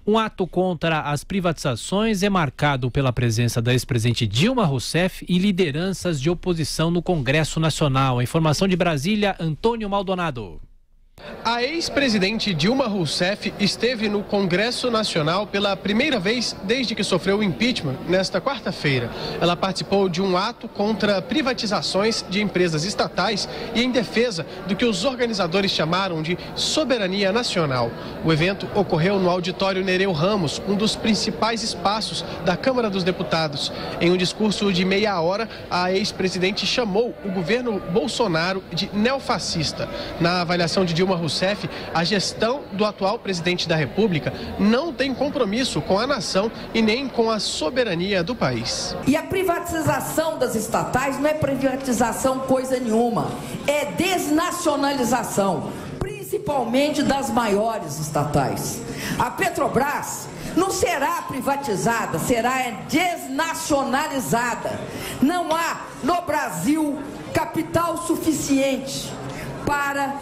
Um ato contra as privatizações é marcado pela presença da ex-presidente Dilma Rousseff e lideranças de oposição no Congresso Nacional. A informação de Brasília, Antônio Maldonado. A ex-presidente Dilma Rousseff esteve no Congresso Nacional pela primeira vez desde que sofreu o impeachment nesta quarta-feira. Ela participou de um ato contra privatizações de empresas estatais e em defesa do que os organizadores chamaram de soberania nacional. O evento ocorreu no auditório Nereu Ramos, um dos principais espaços da Câmara dos Deputados. Em um discurso de meia hora, a ex-presidente chamou o governo Bolsonaro de neofascista. Na avaliação de Dilma Rousseff, a gestão do atual presidente da República não tem compromisso com a nação e nem com a soberania do país. E a privatização das estatais não é privatização coisa nenhuma, é desnacionalização, principalmente das maiores estatais. A Petrobras não será privatizada, será desnacionalizada. Não há no Brasil capital suficiente para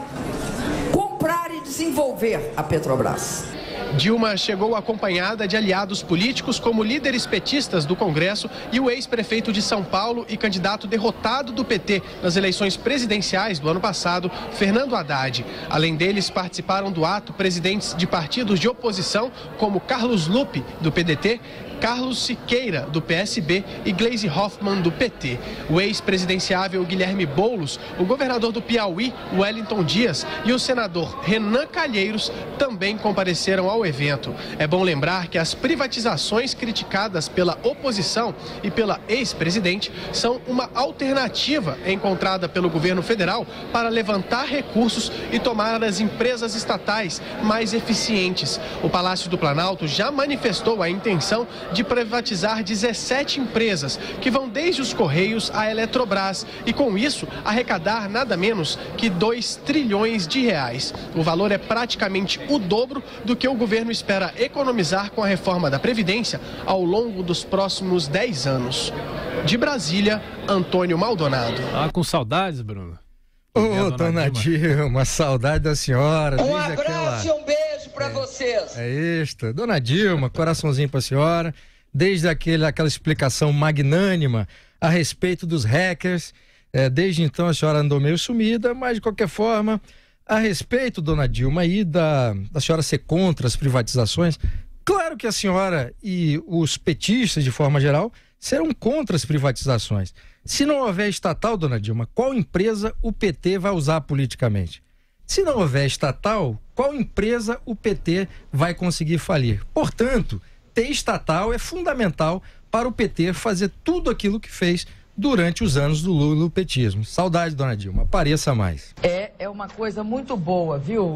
comprar e desenvolver a Petrobras. Dilma chegou acompanhada de aliados políticos como líderes petistas do Congresso e o ex-prefeito de São Paulo e candidato derrotado do PT nas eleições presidenciais do ano passado, Fernando Haddad. Além deles, participaram do ato presidentes de partidos de oposição como Carlos Lupe, do PDT, Carlos Siqueira, do PSB, e Gleisi Hoffmann, do PT. O ex-presidenciável Guilherme Boulos, o governador do Piauí, Wellington Dias, e o senador Renan Calheiros também compareceram ao evento. É bom lembrar que as privatizações criticadas pela oposição e pela ex-presidente são uma alternativa encontrada pelo governo federal para levantar recursos e tomar as empresas estatais mais eficientes. O Palácio do Planalto já manifestou a intenção de privatizar 17 empresas, que vão desde os Correios à Eletrobras, e com isso arrecadar nada menos que 2 trilhões de reais. O valor é praticamente o dobro do que o governo espera economizar com a reforma da Previdência ao longo dos próximos 10 anos. De Brasília, Antônio Maldonado. Com saudades, Bruno? Ô, dona Dilma, saudade da senhora. Um abraço e um beijo para vocês. É isto. Dona Dilma, coraçãozinho para a senhora. Desde aquela explicação magnânima a respeito dos hackers. Desde então a senhora andou meio sumida, mas de qualquer forma, a respeito, dona Dilma, aí da senhora ser contra as privatizações, claro que a senhora e os petistas, de forma geral, serão contra as privatizações. Se não houver estatal, dona Dilma, qual empresa o PT vai usar politicamente? Se não houver estatal, qual empresa o PT vai conseguir falir? Portanto, ter estatal é fundamental para o PT fazer tudo aquilo que fez durante os anos do lulopetismo. Saudade, dona Dilma, apareça mais. É uma coisa muito boa, viu?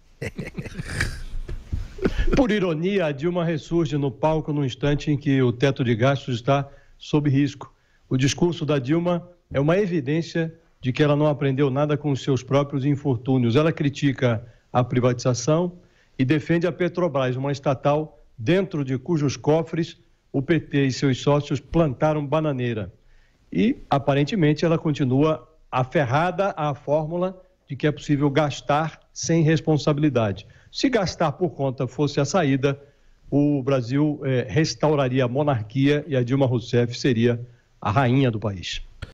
Por ironia, a Dilma ressurge no palco no instante em que o teto de gastos está sob risco. O discurso da Dilma é uma evidência de que ela não aprendeu nada com os seus próprios infortúnios. Ela critica a privatização e defende a Petrobras, uma estatal dentro de cujos cofres o PT e seus sócios plantaram bananeira. E, aparentemente, ela continua aferrada à fórmula de que é possível gastar sem responsabilidade. Se gastar por conta fosse a saída, o Brasil restauraria a monarquia e a Dilma Rousseff seria a rainha do país.